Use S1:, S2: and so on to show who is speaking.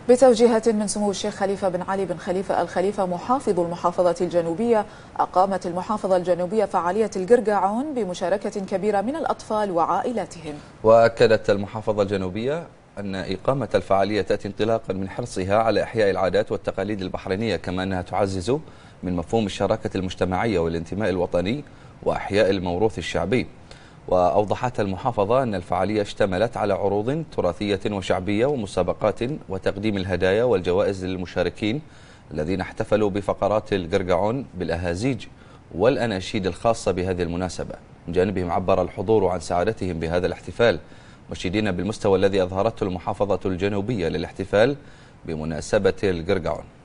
S1: بتوجيهات من سمو الشيخ خليفة بن علي بن خليفة الخليفة محافظ المحافظة الجنوبية، أقامت المحافظة الجنوبية فعالية القرقعون بمشاركة كبيرة من الأطفال وعائلاتهم.
S2: وأكدت المحافظة الجنوبية أن إقامة الفعالية تأتي انطلاقا من حرصها على إحياء العادات والتقاليد البحرينية، كما أنها تعزز من مفهوم الشراكة المجتمعية والانتماء الوطني وإحياء الموروث الشعبي. وأوضحت المحافظة أن الفعالية اشتملت على عروض تراثية وشعبية ومسابقات وتقديم الهدايا والجوائز للمشاركين الذين احتفلوا بفقرات القرقعون بالأهازيج والأناشيد الخاصة بهذه المناسبة. من جانبهم عبر الحضور عن سعادتهم بهذا الاحتفال، مشيدين بالمستوى الذي أظهرته المحافظة الجنوبية للاحتفال بمناسبة القرقعون.